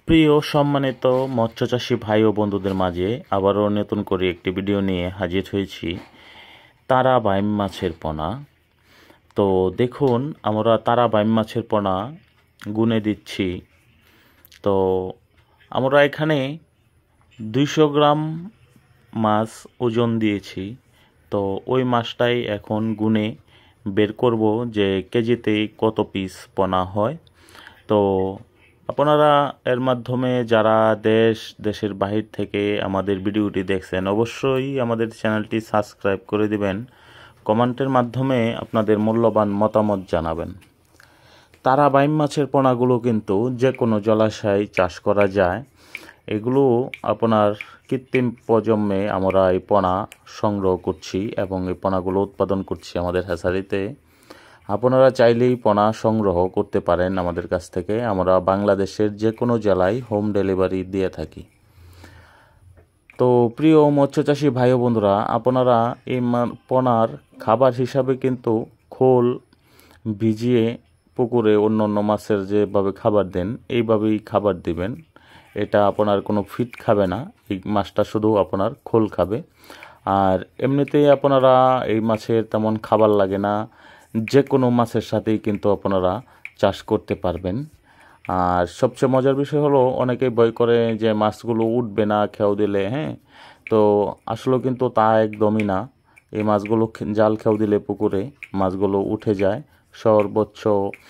প্রিয় সম্মানিত মৎস্যচাষী ভাই ও বন্ধুদের মাঝে আবারও নতুন করে একটি ভিডিও নিয়ে হাজির হয়েছি। তারা বাইম মাছের পোনা। তো দেখুন, আমরা তারা বাইম মাছের পোনা গুনে দিচ্ছি। তো আমরা এখানে 200 গ্রাম মাছ ওজন দিয়েছি। তো ওই মাছটাই এখন গুনে বের করব যে কেজিতে কত পিস পোনা হয়। তো আপনারা এর মাধ্যমে যারা দেশের বাহির থেকে আমাদের ভিডিওটি দেখছেন, অবশ্যই আমাদের চ্যানেলটি সাবস্ক্রাইব করে দিবেন। কমেন্টের মাধ্যমে আপনাদের মূল্যবান মতামত জানাবেন। তারা বাইম মাছের পোনাগুলো কিন্তু যে কোনো জলাশয়ে চাষ করা যায়। এগুলো আপনার কৃত্রিম প্রজন্মে আমরা এই পোনা সংগ্রহ করছি এবং এই পোনাগুলো উৎপাদন করছি আমাদের হ্যাচারিতে। আপনারা চাইলেই পোনা সংগ্রহ করতে পারেন আমাদের কাছ থেকে। আমরা বাংলাদেশের যে কোনো জেলায় হোম ডেলিভারি দিয়ে থাকি। তো প্রিয় মৎস্যচাষী ভাই ও বন্ধুরা, আপনারা এই পোনার খাবার হিসাবে কিন্তু খোল ভিজিয়ে পুকুরে অন্য অন্য মাছের যেভাবে খাবার দেন, এইভাবেই খাবার দিবেন। এটা আপনার কোনো ফিড খাবে না, এই মাছটা শুধু আপনার খোল খাবে। আর এমনিতেই আপনারা এই মাছের তেমন খাবার লাগে না, যে কোনো মাছের সাথেই কিন্তু আপনারা চাষ করতে পারবেন। আর সবচেয়ে মজার বিষয় হলো, অনেকেই ভয় করে যে মাছগুলো উঠবে না খেও দিলে। তো আসলে কিন্তু তা একদমই না। এই মাছগুলো জাল খেও দিলে পুকুরে মাছগুলো উঠে যায়। সর্বোচ্চ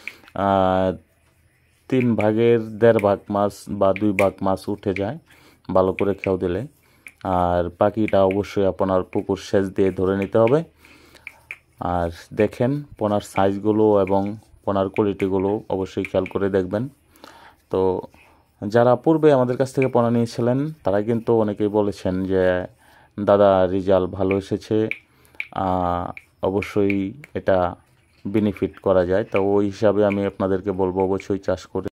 3 ভাগের 1.5 ভাগ মাছ বা 2 ভাগ মাছ উঠে যায় ভালো করে খেও দিলে। আর বাকিটা অবশ্যই আপনার পুকুর সেচ দিয়ে ধরে নিতে হবে। আর দেখেন পোনার সাইজগুলো এবং পোনার কোয়ালিটিগুলো অবশ্যই খেয়াল করে দেখবেন। তো যারা পূর্বে আমাদের কাছ থেকে পোনা নিয়েছিলেন তারা কিন্তু অনেকেই বলেছেন যে দাদা রেজাল্ট ভালো এসেছে, অবশ্যই এটা বেনিফিট করা যায়। তো ওই হিসাবে আমি আপনাদেরকে বলবো অবশ্যই চাষ করে